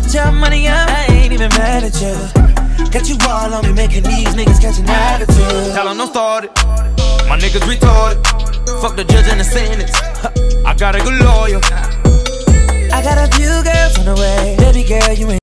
your money up, I ain't even mad at you. Got you all on me, making these niggas catch an attitude. Tell them don't start it, my niggas retarded. Fuck the judge and the sentence, I got a good lawyer. I got a few girls on the way, baby girl, you ain't